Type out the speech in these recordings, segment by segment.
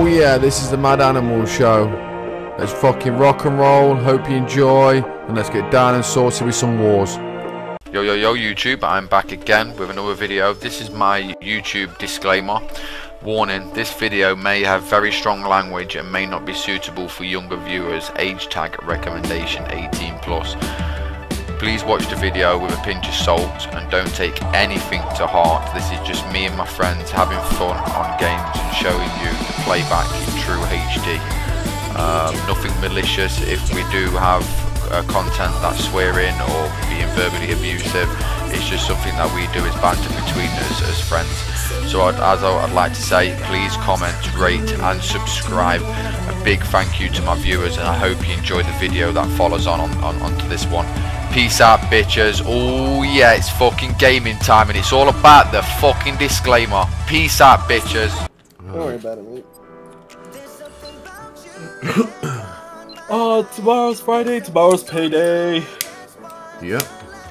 Oh yeah, this is the Mad Animal Show. Let's fucking rock and roll, hope you enjoy, and let's get down and sorted with some wars. Yo YouTube, I'm back again with another video. This is my YouTube disclaimer. Warning, this video may have very strong language and may not be suitable for younger viewers. Age tag recommendation 18+. Please watch the video with a pinch of salt and don't take anything to heart. This is just me and my friends having fun on games and showing you the playback in true HD. Nothing malicious. If we do have content that's swearing or being verbally abusive, it's just something that we do as banter between us as friends. So I'd like to say, please comment, rate and subscribe. A big thank you to my viewers, and I hope you enjoy the video that follows onto this one. Peace out, bitches. Oh yeah, it's fucking gaming time and it's all about the fucking disclaimer. Peace out, bitches. Don't worry about it, mate. Tomorrow's Friday, tomorrow's payday. Yep.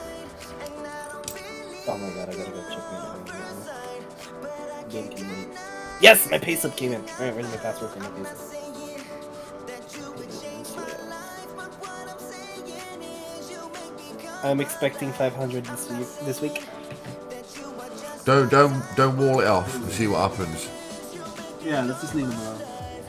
Oh my god, I gotta go check my game came in. Yes, my payslip came in. Alright, where's my password for my payslip? I'm expecting 500 this week. Don't wall it off and see what happens. Yeah, let's just leave them alone.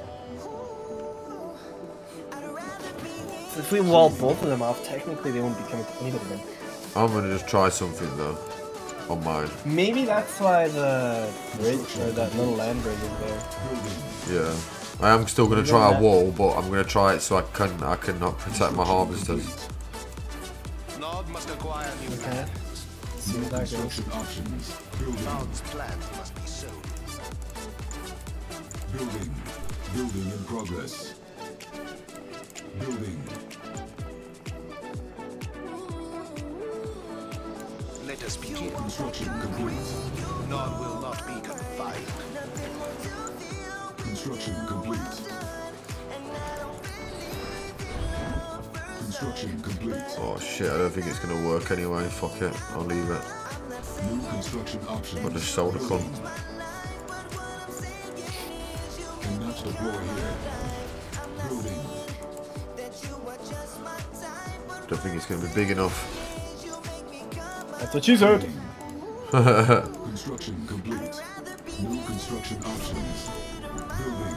So if we wall both of them off, technically they won't be coming to anybody then. I'm gonna just try something though on mine. Maybe that's why the bridge or that little land bridge is there. Yeah, I am still gonna try a wall, but I'm gonna try it so I can protect my harvesters. Okay. See what that goes. Building in progress. Building. Let us begin. Construction complete. None will not be confined. Construction complete. Construction complete. Oh shit, I don't think it's gonna work anyway. Fuck it, I'll leave it. New construction options. I'll just sold a cunt. Cannot deploy here. Building. Don't think it's gonna be big enough. That's what you said. Construction complete. New construction options. Building.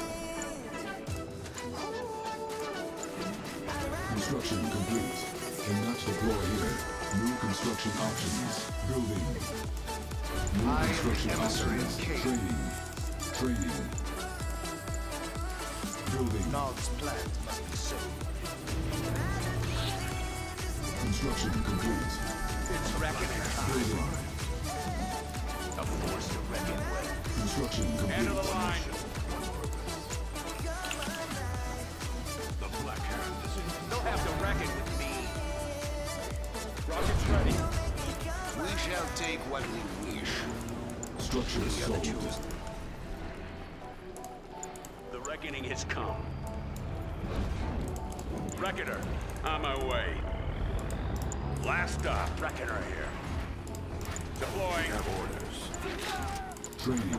Construction complete. Cannot deploy here. New construction options. Building. New construction options. Training. Building. Nod's plant must be sown. Construction complete. It's reckoning time. Building. A force to reckon with. Construction complete. End of the line. The Black Hand is in. They'll have to reckon with me. Rockets ready. We shall take what we wish. Structure sold. The reckoning has come. Reckoner, on my way. Last stop, Reckoner here. Deploying. Have orders. Training.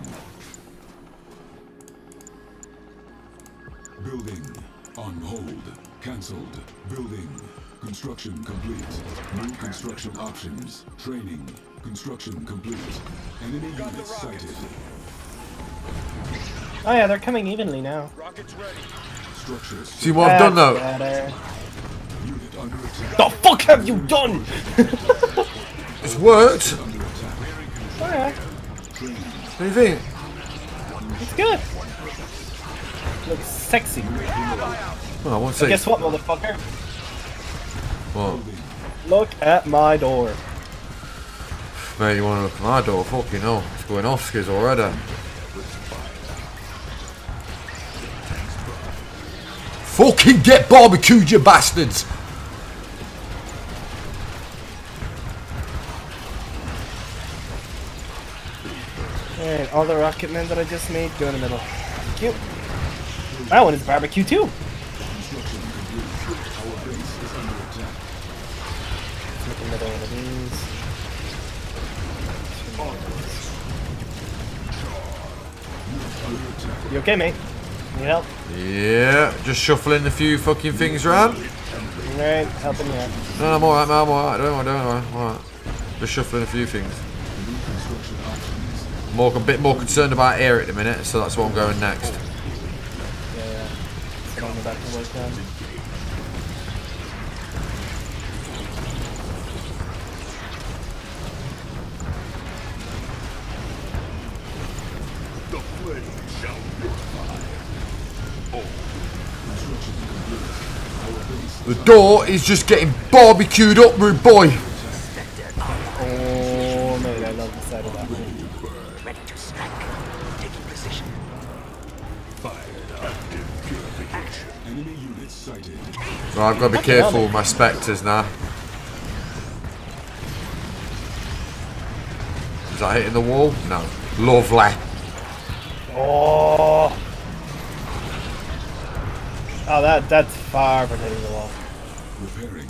Building. On hold. Cancelled. Building. Construction complete. New construction options. Training. Construction complete. Enemy units sighted. Oh yeah, they're coming evenly now. Rockets ready. Structures. See what I've done though? Unit under attack. The fuck have you done? It's worked. Under attack. Alright, Training. What do you think? it's good. Looks sexy. Well, I won't say. Guess what, motherfucker? What? Look at my door. Mate, you want to look at my door? Fucking hell, it's going off skis already. Fucking get barbecued, you bastards! Alright, all the rocket men that I just made go in the middle. Cute. That one is barbecue too. Construction complete. Our base is under attack. Make another one of these. You okay, mate? Need help? Yeah, just shuffling a few fucking things around. Alright, helping you out. No, I'm alright, man, I'm alright. Don't worry, I'm alright. Just shuffling a few things. A bit more concerned about air at the minute, so that's what I'm going next. Yeah. Sit on the back and work down. The flame shall purify. The door is just getting barbecued up, rude boy. Oh, mate, I love the side of that thing. Ready to strike. Taking position. Enemy units sighted. Right, I've got to be careful with my spectres now. Is that hitting the wall? No. Lovely. Oh! Oh, that's far from hitting the wall. Repairing.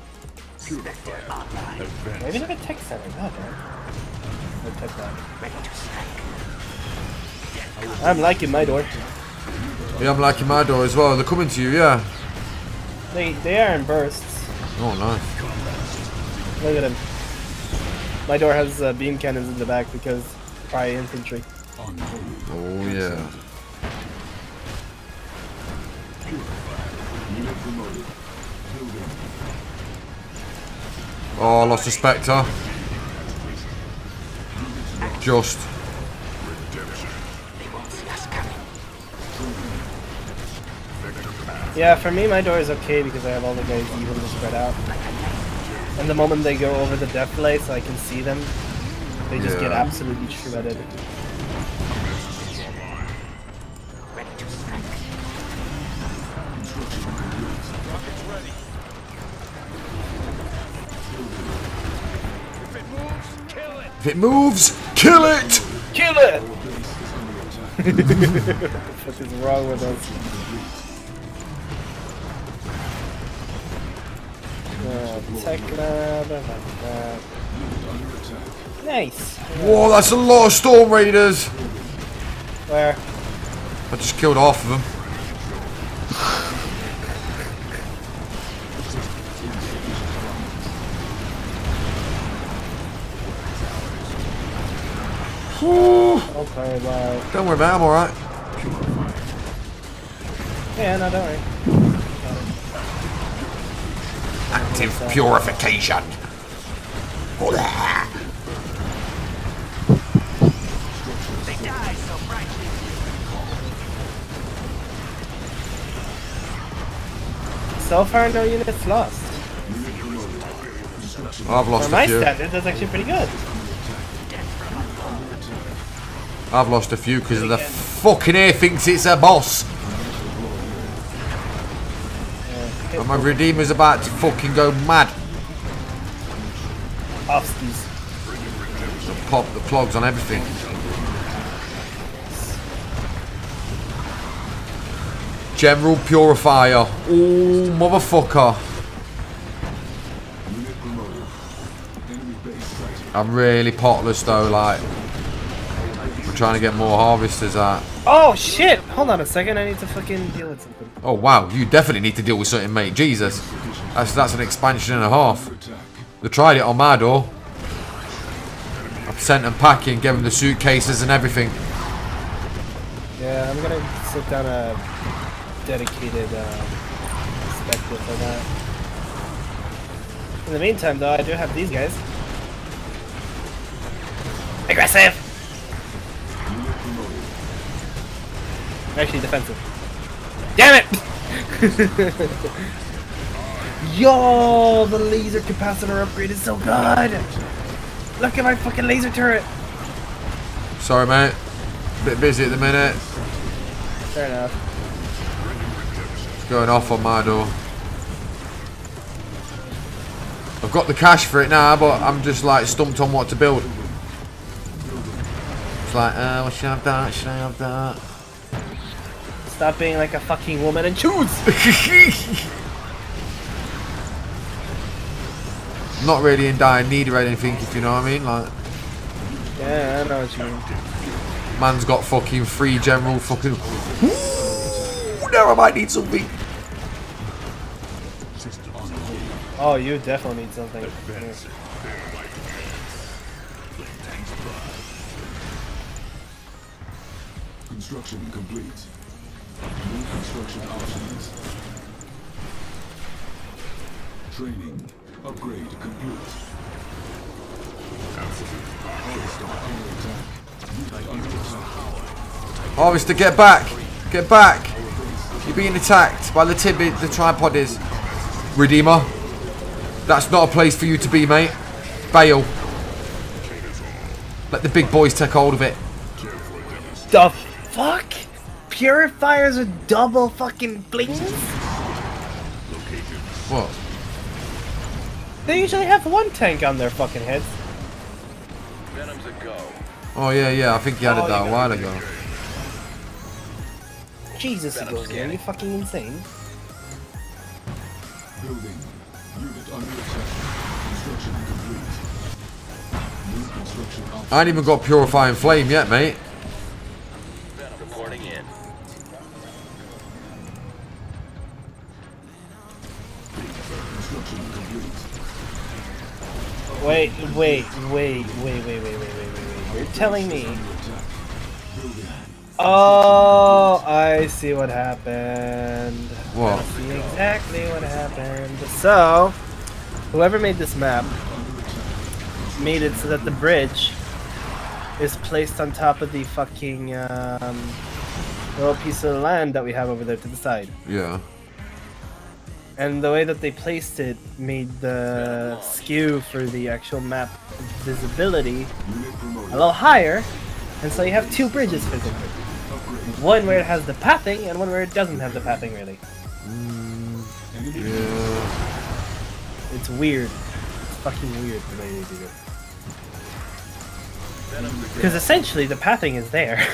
Maybe look at tech center. No, man. I'll take that. Ready to strike. I'm liking my door. Yeah, I'm liking my door as well. They're coming to you, yeah. They are in bursts. Oh, nice. Look at him. My door has beam cannons in the back because probably infantry. Oh, yeah. Oh, I lost a Spectre. Just. Yeah, for me, my door is okay because I have all the guys evenly spread out. And the moment they go over the death play so I can see them, they just get absolutely shredded. Ready to strike. Rockets ready. If it moves, kill it. If it moves, kill it! Kill it! What the fuck is wrong with us? Tech lab, nice. Whoa, that's a lot of Storm Raiders! Where? I just killed half of them. Okay, bye. Don't worry about it, I'm alright. Yeah, no, don't worry. Active purification. They die so brightly. So far, no units lost. I've For lost my a few. standards, that's actually pretty good. I've lost a few because the fucking air thinks it's a boss. And my Redeemer's about to fucking go mad. Offskis. Pop the clogs on everything. General Purifier. Oh, motherfucker. I'm really potless though, like. I'm trying to get more harvesters out. Oh shit! Hold on a second, I need to fucking deal with something. Oh wow, you definitely need to deal with something, mate. Jesus. That's an expansion and a half. They tried it on my door. I've sent them packing, gave them the suitcases and everything. Yeah, I'm gonna sit down a dedicated spectre for that. In the meantime, though, I do have these guys. Aggressive! Actually, defensive. Damn it! Yo, the laser capacitor upgrade is so good! Look at my fucking laser turret! Sorry, mate. Bit busy at the minute. Fair enough. It's going off on my door. I've got the cash for it now, but I'm just like stumped on what to build. It's like, well, should I have that? Should I have that? Stop being like a fucking woman and choose! Not really in dire need or anything, if you know what I mean. Like, Yeah, I know what you mean. man's got fucking free general fucking. there, I might need something. Oh, you definitely need something. Construction complete. New construction options. Training. Upgrade complete. Harvester under attack. Unit under attack. Harvester, get back. Get back. You're being attacked by the Tibet, the tripod is. Redeemer. That's not a place for you to be, mate. Bail. Let the big boys take hold of it. The fuck? Purifiers are double fucking blings? What? They usually have one tank on their fucking heads. Venom's a go. Oh, yeah, I think you added that a while ago. Jesus, it goes in. Are you fucking insane? Building. Unit under attack. Construction complete. New construction options. I ain't even got Purifying Flame yet, mate. Venom reporting in. Construction complete. Wait. You're telling me. Under attack. Building. Oh, I see what happened. What? I see exactly what happened. So, whoever made this map made it so that the bridge is placed on top of the fucking little piece of land that we have over there to the side. Yeah. And the way that they placed it made the skew for the actual map visibility Unit promoted. a little higher, and so you have two bridges physically. One where it has the pathing, and one where it doesn't have the pathing really. Yeah. It's weird. It's fucking weird the way they do it. Because essentially the pathing is there.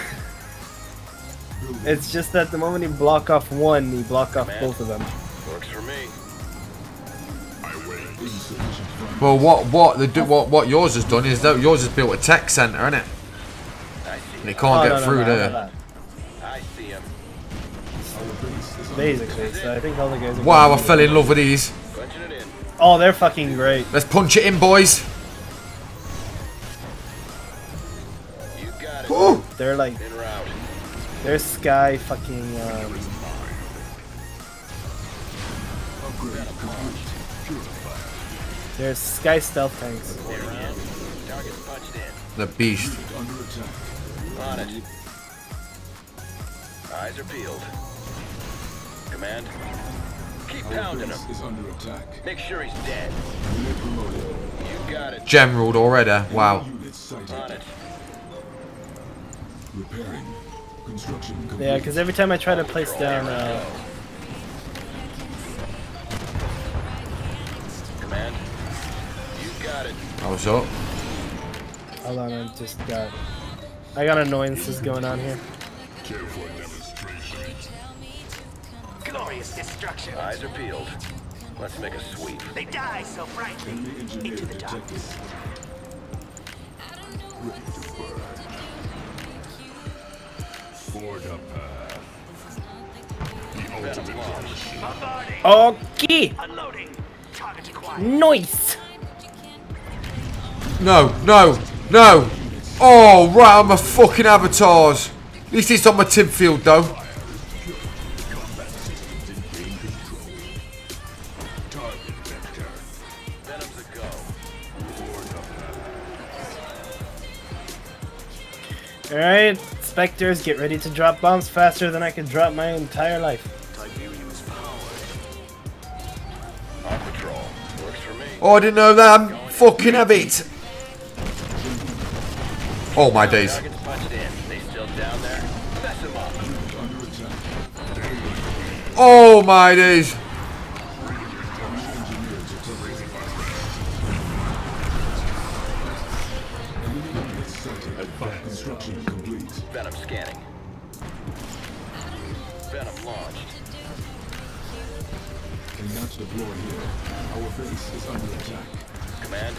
It's just that the moment you block off one, you block off both of them. Works for me. Insufficient funds. Well, what yours has done is that yours has built a tech center, innit? I see And it him. can't get no, through I know there. that. I see him. Our base is under Basically, so I think all the guys are Wow, I gonna- fell in love with these. Punching it in. Oh, they're fucking great. Let's punch it in, boys. You got it. Ooh. They're like, En route. they're sky fucking, upgrade complete. they're sky stealth tanks. Reporting in. Target's punched in. The beast. Unit under attack. On it. Eyes are peeled. Command. Keep Our pounding him. base is under attack. Make sure he's dead. Unit promoted. You got it. Generaled already. Wow. Unit sighted. On it. Repairing. Construction complete. Yeah, because every time I try to place down, Command. You got it. I was up. hold on, I got annoyances going on here. Glorious destruction. Eyes are peeled. Let's make a sweep. They die so brightly. Enemy engineer Into the detected. darkness. Ready to burn. Forge a path. Venom launched. Bombarding. Okay, Unloading. Target acquired. nice. No. Oh, right on my fucking avatars. At least it's on my tip field, though. Venom's a go. All right, Spectres, get ready to drop bombs faster than I could drop my entire life. Tiberium's power. On patrol. Works for me. Oh, I didn't know that. I'm fucking have it. Oh, my days. Target's punched in. They still down there? Mess him up. Under attack. Oh, my days. Engineer detected. Enemy unit sighted. Construction complete. Venom scanning. Venom launched. Cannot deploy here. Our base is under attack. Command.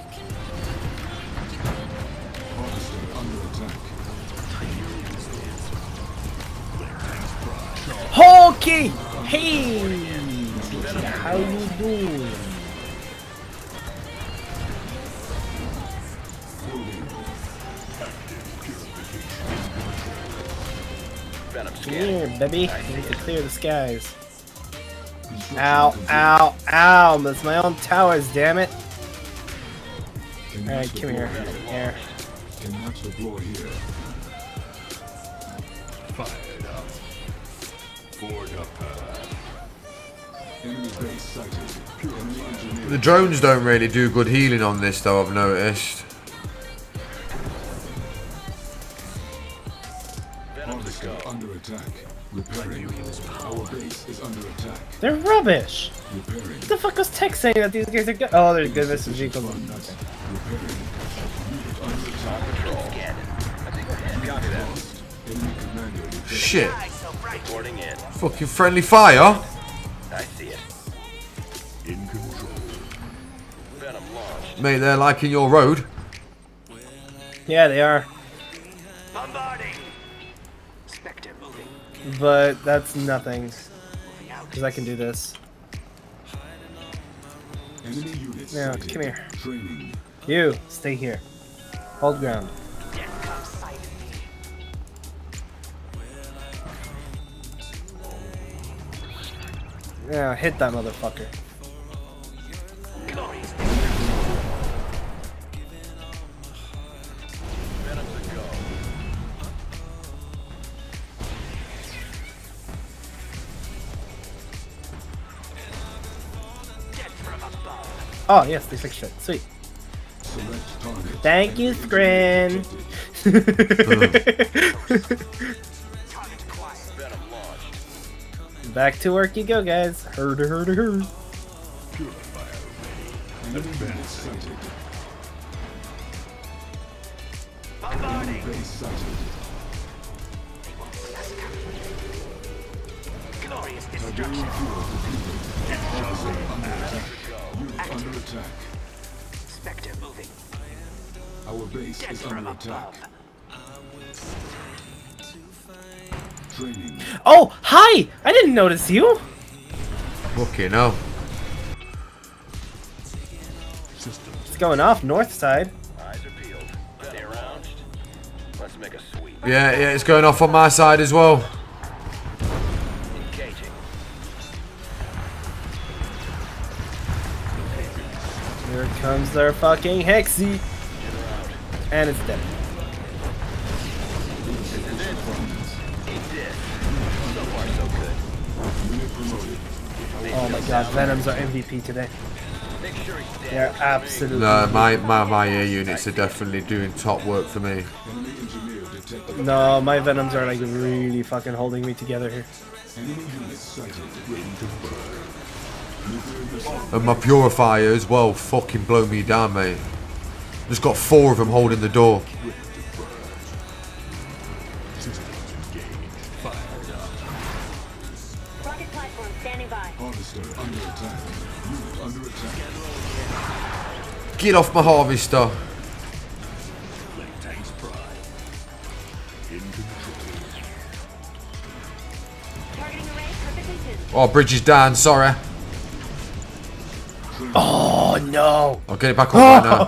Harvester under attack. Key! Hey! How you doing? Come here, baby. We need to clear the skies. Ow, ow, ow! That's my own towers, damn it! Alright, come here. Here. Cannot deploy here. Fired up. Forge up. Enemy base sighted. Enemy engineer. The drones don't really do good healing on this though, I've noticed. Harvester under attack. Repairing. Our base is under attack. They're rubbish! Repairing. What the fuck was Tech saying that these guys are good? Oh, they're good versus vehicles. Okay. Repairing. Unit under attack. Enemy commander detected. Shit. Eyes so bright. Reporting in. Fucking friendly fire. I see it. In control. Venom launched. Mate, they're liking your road. Yeah, they are. Bombarding. Spectre moving. But that's nothing. Because I can do this. Enemy units Now, sighted. come here. Training. You, stay here. Hold ground. Death comes sighted me. Yeah, hit that motherfucker. Glorious. Venom's a go. Death from above. Oh, yes, they fixed it. Sweet. Select target. Thank you, Scrin. Target acquired. Venom launched. Back to work you go, guys. Herd. Enemy units sighted. Bombarding. Enemy base sighted. They won't see us coming. Glorious Tiberium destruction. fuel depleted. Harvester under attack. Unit under attack. Spectre moving. Our base Death is from under attack. above. Training. Oh, hi! I didn't notice you. Fucking hell. It's going off north side. Eyes are peeled. Stay around. Let's make a sweep. Yeah, it's going off on my side as well. Engaging. Here comes their fucking Hexy. And it's dead. So far, so good. Unit promoted. Oh my god, Venom's our MVP today. Make sure he's dead. They're absolutely. No, my air units are definitely doing top work for me. Enemy engineer detected. No, my Venoms are like really fucking holding me together here. Enemy units sighted. Ready to burn. Nuclear missile. And my purifiers, well, fucking blow me down, mate. Just got 4 of them holding the door. Rocket platform standing by. Harvester under attack. Unit under attack. Get off my harvester. Tank's pride. In control. Targeting array for position. Oh, bridge is down, sorry. Oh no! I'll get it back on right now.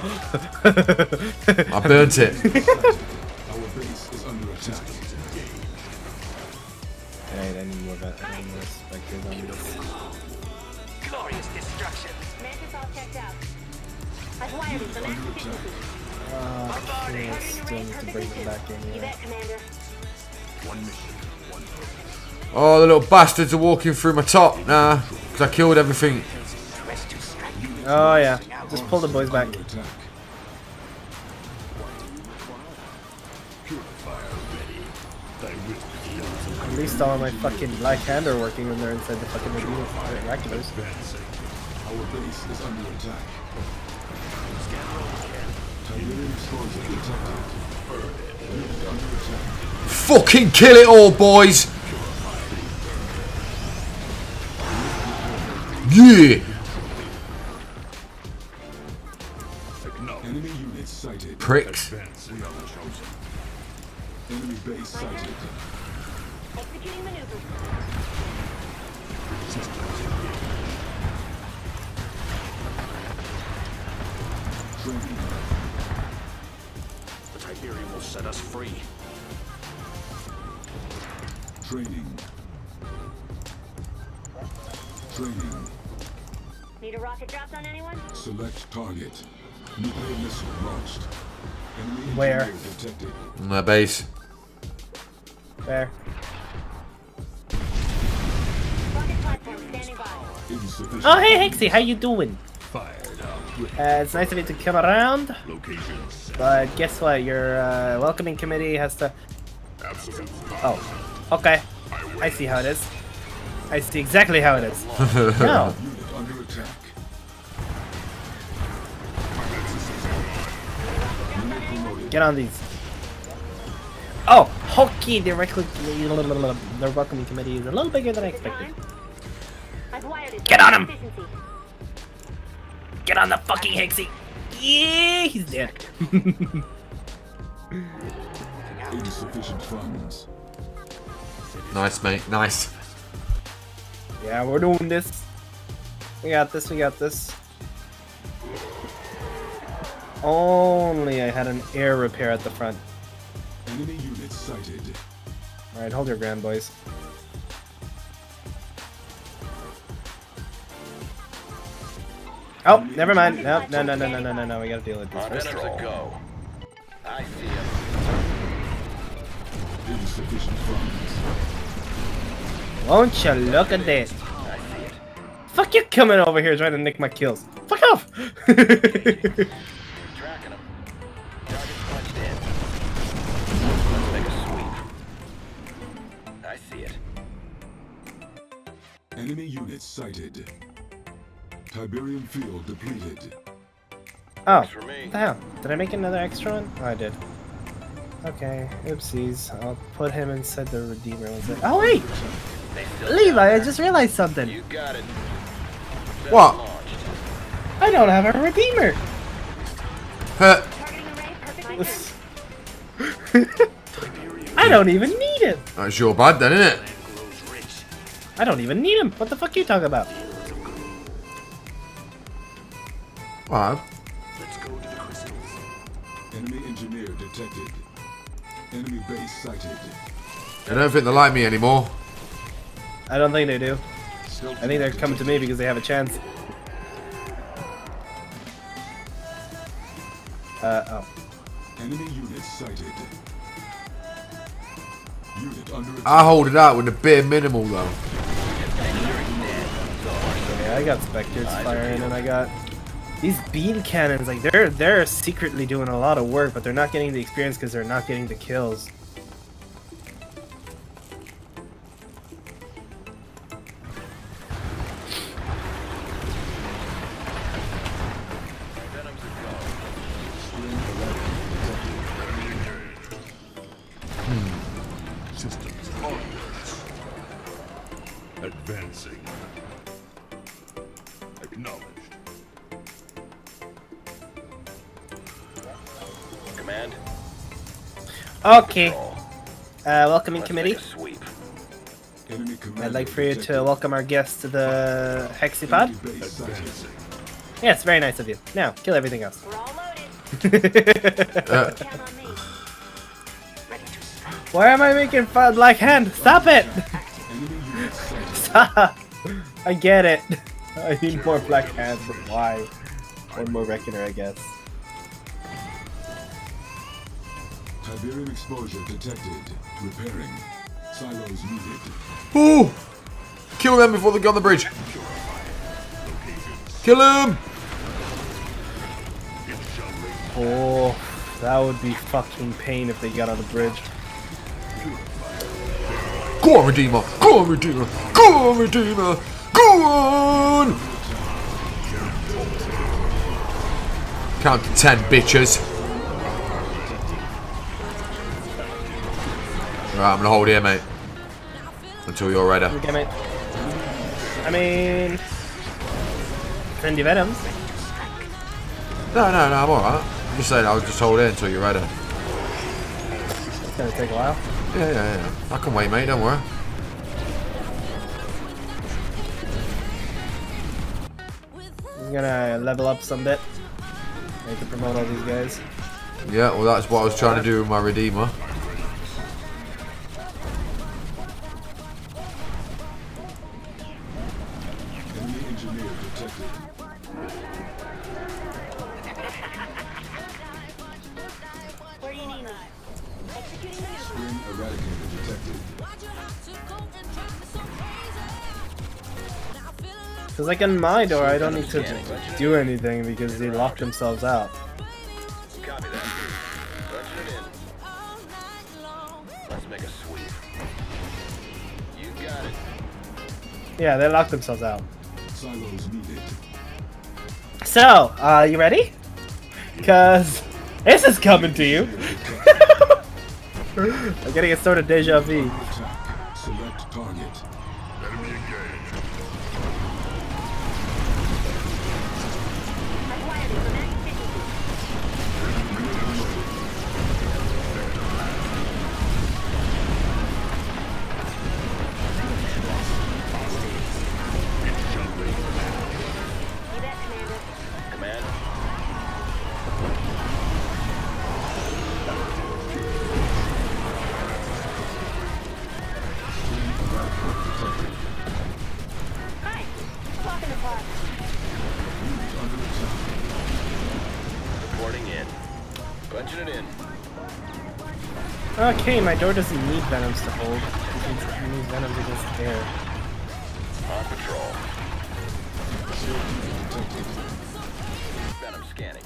I burnt it. Our base is under attack. Alright, I need more specters on this. Glorious destruction. Mantis all checked out. I've wired it for max efficiency. Yeah, still need to bring them back in You here. bet, Commander. One mission. One focus. Oh, the little bastards are walking through my top now. Because I killed everything. Rescue strike. Oh yeah, just pull the boys back. Under attack. At least all of my fucking black hand are working when they're inside the fucking reactors. Our base is under attack. Tiberium explosive detected. Unit under attack. Fucking kill it all, boys. Yeah. Enemy units sighted. Pricks. Enemy base sighted. Executing maneuvers. Training. The Tiberium will set us free. Training. Training. Need a rocket dropped on anyone? Select target. Nuclear missile launched. Enemy Where? engineer detected. On their base. There. Rocket platform standing by. Insufficient. Oh, hey, Hexy, how you doing? It's nice of you to come around. But guess what? Your welcoming committee has to... Oh, okay. I see how it is. I see exactly how it is. No. Unit under attack. Get on these. Oh, okay. Their welcoming committee is a little bigger than I expected. I've wired it. Get on him! Efficiency. Get on the fucking Hexy. Yeah, he's dead. Insufficient funds. Nice, mate. Nice. Yeah, we're doing this. We got this. We got this. Only I had an air repair at the front. Enemy units sighted. Alright, hold your ground, boys. Oh, never mind. No, no, no, no, no, no, no, no. We gotta deal with this first. Go. I see him. Insufficient funds. Won't you look at this? Fuck you coming over here trying to nick my kills. Fuck off! Tracking him. Target's punched in. Let's make a sweep. I see it. Enemy units sighted. Tiberium field depleted. Oh, For me. what the hell? Did I make another extra one? Oh, I did. Okay, oopsies. I'll put him inside the Redeemer. Oh, wait! They still Levi, I just realized something. You got it. What? Launched. I don't have a Redeemer! Huh. Targeting array, perfect. I don't even need him! That's your bad then, isn't it? I don't even need him! What the fuck are you talking about? Wow. Let's go to the crystals. Enemy engineer detected. Enemy base sighted. I don't think they like me anymore. I don't think they do. I think they're coming to me because they have a chance. Oh. Enemy units sighted. Unit under attack. I hold it out with a bare minimal though. Yeah, I got Spectres firing and I got these beam cannons. Like they're secretly doing a lot of work, but they're not getting the experience because they're not getting the kills. Systems advancing. Acknowledged. Command. Okay. Welcoming committee. Sweep. Enemy commander I'd like for you to detected. welcome our guest to the Hexipod. Enemy base sighted. Yes, very nice of you. Now, kill everything else. We're all loaded. Uh, Count on me. Ready to strike. Why am I making fun? Black Hand? Stop it! Enemy units sighted. Stop! I get it. I need more Black Hand, but why? One more Reckoner, I guess. Tiberium exposure detected. Repairing. Silos needed. ooh! Kill them before they go on the bridge. Kill them! Oh, that would be fucking pain if they got on the bridge. Go on, Redeemer! Go on, Redeemer! Go on, Redeemer! Go on! Count to 10, bitches. Right, I'm gonna hold here, mate. Until you're ready. Okay, mate. I mean... Send you Venoms. No, I'm alright. I'm just saying I'll just hold here until you're ready. It's gonna take a while. Yeah. I can wait, mate. Don't worry. I'm gonna level up some bit. I need to promote all these guys. Yeah, well, that's what I was trying to do with my Redeemer. Enemy engineer detected. Where do you need me? Executing maneuver. Spring eradicator detected. Cause like in my door, I don't need to do anything because they lock themselves out. Copy that. Punch it in. Let's make a sweep. You got it. Yeah, they lock themselves out. Silos needed. So, you ready? Cause this is coming to you. I'm getting a sort of deja vu. Attack. Select target. Enemy engaged. I've wired it for max efficiency. You bet, Commander. Command. Hi. Walk in the park. Reporting in. Punching it in. Okay, my door doesn't need venoms to hold. It needs venoms to just there. On patrol. Venom scanning.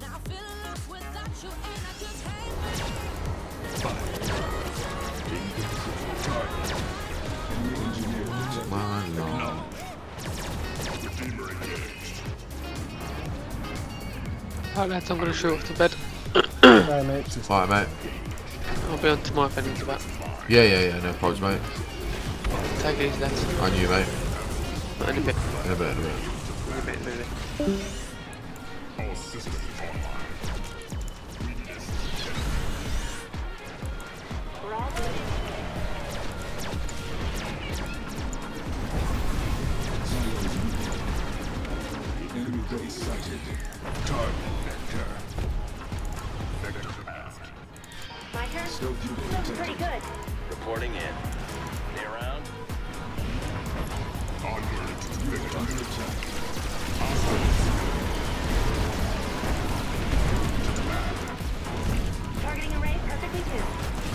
My lord. Alright lads, I'm gonna shoot off to bed. Bye, mate. Alright, mate. I'll be on tomorrow if I need to back. Yeah. No problems, mate. Take it easy lads. On you, mate. In a bit. In a bit. In a bit. We're all good. Enemy base sighted. Target vector. My turn? Stealth unit Looking pretty detected. good. Reporting in. Stay around. Unit under attack. Targeting array perfectly tuned.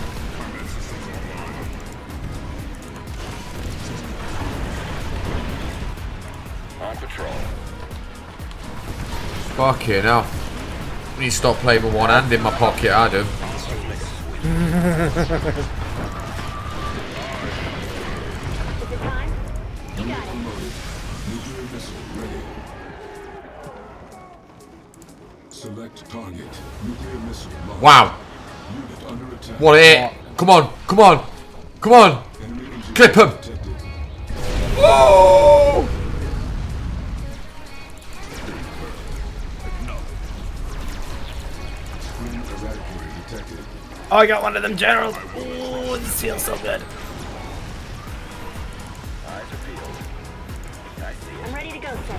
On patrol. Fucking hell. I need to stop playing with one hand in my pocket, I do. Is it time? You got it. Nuclear missile ready. Select target. Nuclear missile launched. Wow. Unit under attack. What a hit. Come on. Enemy engineer Clip him. detected. Oh! Spring eradicator detected. Oh, I got one of them generals. Ooh, this feels so good. Eyes are peeled. I see it. I'm ready to go, sir.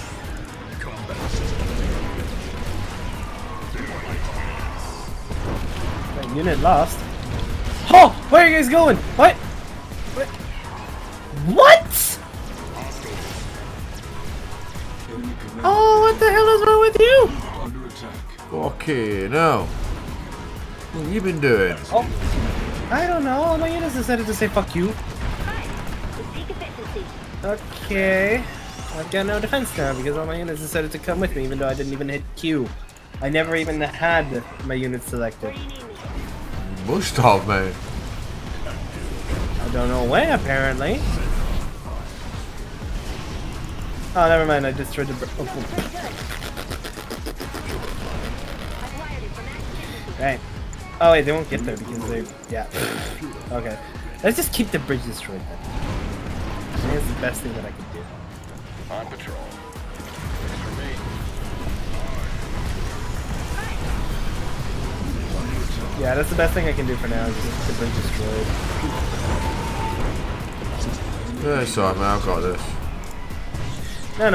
That unit lost. Oh, where are you guys going? What? What? Enemy command Oh, what the hell is wrong with you? under attack. Fucking hell. What have you been doing? Oh, I don't know. My units decided to say fuck you. Hi. With peak efficiency. Okay. I've got no defense now because all my units decided to come with me even though I didn't even hit Q. I never even had my units selected. Where do you need me? Must have, mate. I don't know where, apparently. Oh, never mind. I destroyed the... Pretty good. I've wired it for max efficiency. Right. Oh, wait. They won't get there because they... Yeah. Okay. Let's just keep the bridge destroyed then. I think that's the best thing that I could do. On patrol. Looks for me. Yeah, that's the best thing I can do for now. Just get the bridge destroyed. Yeah, it's alright, man. I've got this. No.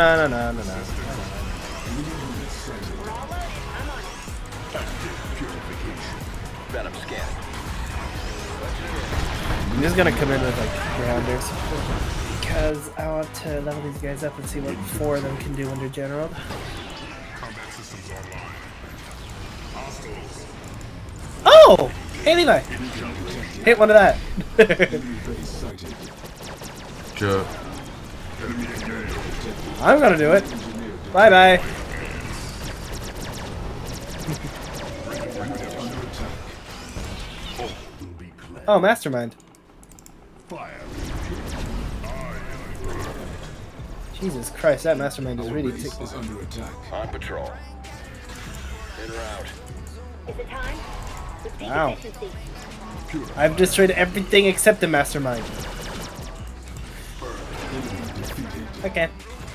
Venom scanning. I'm just gonna come in with like grounders because I want to level these guys up and see what 4 of them can do under General. Oh! Hey Levi! Hit one of that. Sure. I'm gonna do it. Bye bye. Oh, Mastermind. Jesus Christ, that Mastermind is really tickling. On patrol. In route. Is it time? Repeat Wow. efficiency. I've destroyed everything except the Mastermind. Okay.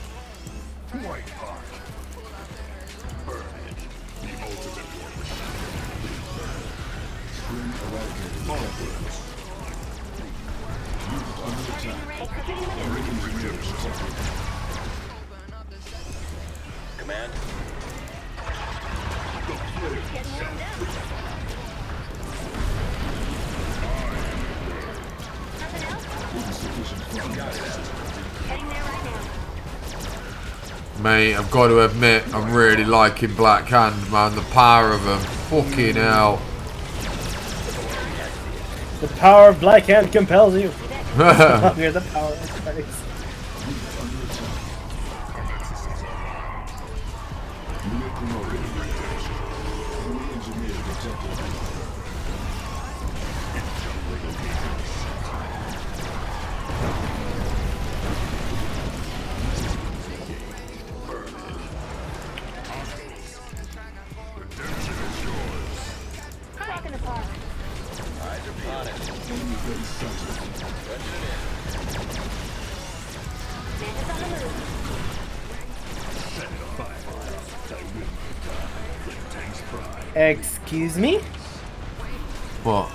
Command. Mate, I've got to admit, I'm really liking Black Hand, man. The power of them. Fucking hell. The power of Black Hand compels you. You're the power of Christ. Crack in the park. Eyes upon it. Mantis on the move. Excuse me? What?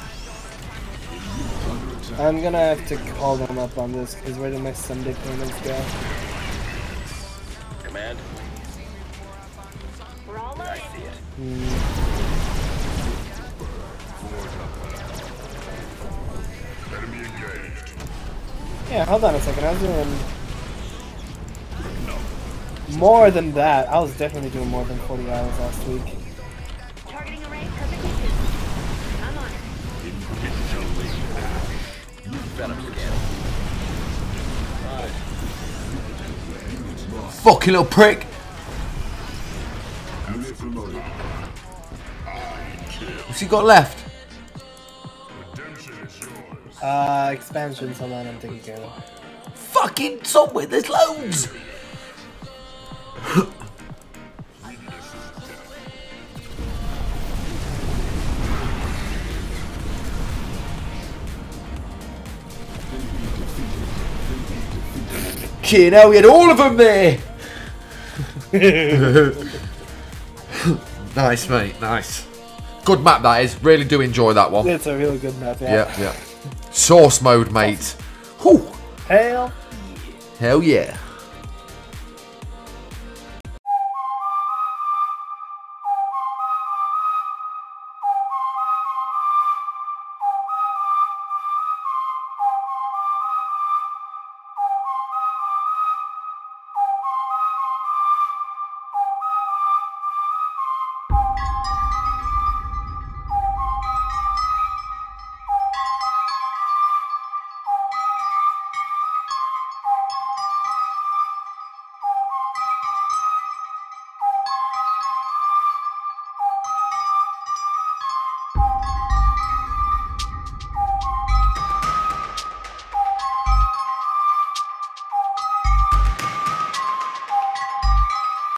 I'm gonna have to call them up on this because where did my Sunday payments go? Command. We're all I loaded. see it. Yeah, hold on a second. I was doing more than that. I was definitely doing more than 40 hours last week. Targeting array perfect. I'm on it. Venom scanning. Fucking little prick. What's he got left? Expansions. Hold on, I'm taking care of them. Fucking somewhere, there's loads. Fucking hell, we had all of them there. Nice, mate, nice. Good map that is. Really do enjoy that one. It's a really good map, yeah. Yeah. Source mode, mate. Whew. Hell. Hell yeah.